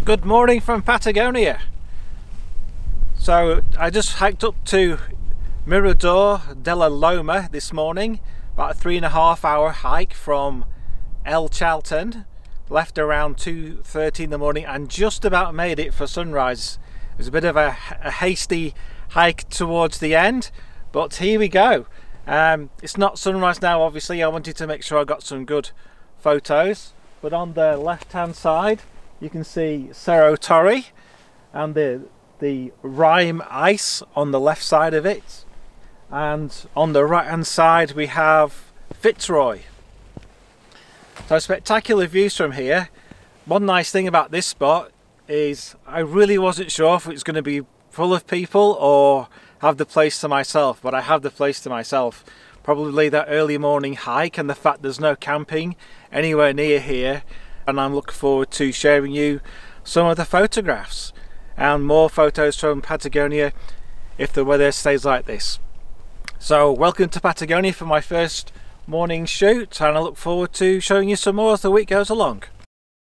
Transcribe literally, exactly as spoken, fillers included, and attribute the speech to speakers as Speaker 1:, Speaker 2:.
Speaker 1: Good morning from Patagonia. So I just hiked up to Mirador de la Loma this morning, about a three and a half hour hike from El Chalten. Left around two thirty in the morning and just about made it for sunrise. It was a bit of a, a hasty hike towards the end, but here we go. Um, it's not sunrise now, obviously. I wanted to make sure I got some good photos, but on the left hand side you can see Cerro Torre and the the Rime ice on the left side of it, and on the right hand side we have Fitzroy. So spectacular views from here. One nice thing about this spot is I really wasn't sure if it was going to be full of people or have the place to myself, but I have the place to myself. Probably that early morning hike and the fact there's no camping anywhere near here, and I'm looking forward to sharing you some of the photographs and more photos from Patagonia if the weather stays like this. So welcome to Patagonia for my first morning shoot, and I look forward to showing you some more as the week goes along.